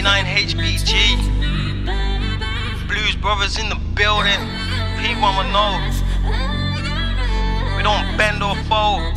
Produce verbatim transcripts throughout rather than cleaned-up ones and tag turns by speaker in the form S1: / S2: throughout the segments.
S1: ninety-nine H B G. Blues Brothers in the building. P one will know. We don't bend or fold.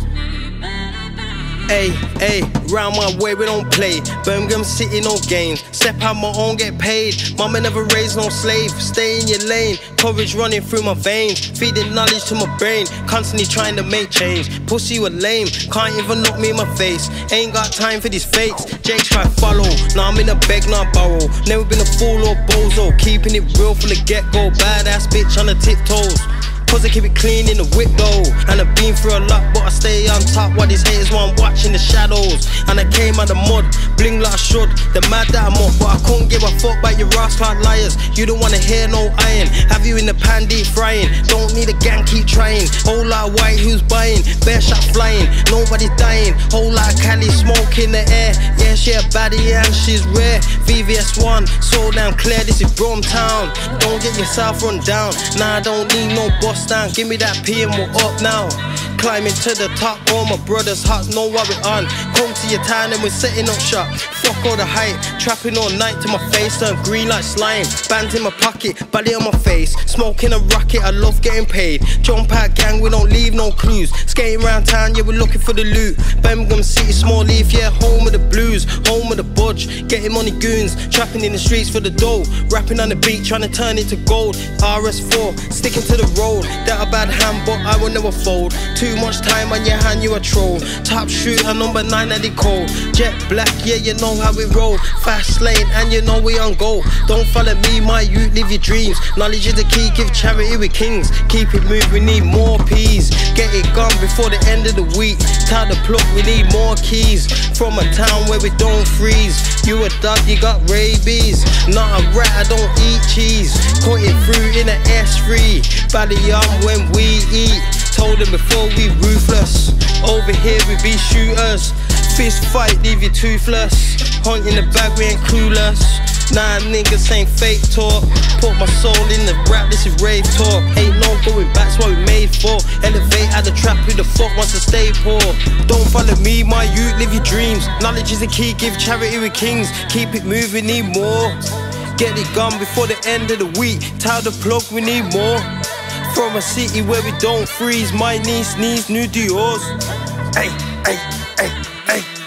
S2: Ay, ay, round my way we don't play. Birmingham City no games. Step out my own, get paid. Mama never raised no slave. Stay in your lane. Courage running through my veins. Feeding knowledge to my brain. Constantly trying to make change. Pussy you a lame. Can't even look me in my face. Ain't got time for these fakes. Jake's try follow. Now I'm in a beg, not borrow. Never been a fool or bozo. Keeping it real from the get-go. Badass bitch on the tiptoes. Cause I keep it clean in the whip though. And I've been through a lot, but I stay on top. While these haters while I'm watching the shadows. And I came out the mud, bling like I should. The mad that I'm up, but I couldn't give a fuck about your rascal liars. You don't wanna hear no iron. Have you in the pan deep frying? Don't need a gang, keep trying. Whole lot of white, who's buying? Bear shot flying, nobody's dying. Whole lot of Cali smoke in the air. Yeah, she a baddie and she's rare. V V S one, so damn clear, this is Bromtown. Don't get yourself run down. Nah, I don't need no boss down. Give me that P and we're up now. Climbing to the top, all my brothers hot, know what we're on. Come to your town and we're setting up shop. Fuck all the hype, trapping all night to my face turn green like slime. Bands in my pocket, body on my face. Smoking a rocket, I love getting paid. Jump out gang, we don't leave no clues. Skating around town, yeah, we're looking for the loot. Birmingham City, small leaf, yeah, home of the blues. Home of the budge, getting money goons. Trapping in the streets for the dough. Rapping on the beat, trying to turn it to gold. R S four, sticking to the road. That a bad hand, but I will never fold. Too much time on your hand, you a troll. Top shooter, number nine at the code. Jet black, yeah, you know how we roll. Fast lane, and you know we on go. Don't follow me, my youth, live your dreams. Knowledge is the key, give charity with kings. Keep it moving, we need more peas. Get it gone before the end of the week. Tell the plug, we need more keys. From a town where we don't freeze. You a dog, you got rabies. Not a rat, I don't eat cheese. Cut it through in an S three. Bally on when we eat. Told them before we ruthless. Over here we be shooters. Fist fight, leave you toothless. Hunt in the bag, we ain't clueless. Nah, niggas ain't fake talk. Put my soul in the rap, this is rave talk. Ain't no going back, that's what we made for. Elevate out the trap, who the fuck wants to stay poor? Don't follow me, my youth, live your dreams. Knowledge is the key, give charity with kings. Keep it moving, need more. Get it gone before the end of the week. Tell the plug, we need more. From a city where we don't freeze. My niece needs new Dior's. Ay, ay, ay, ay.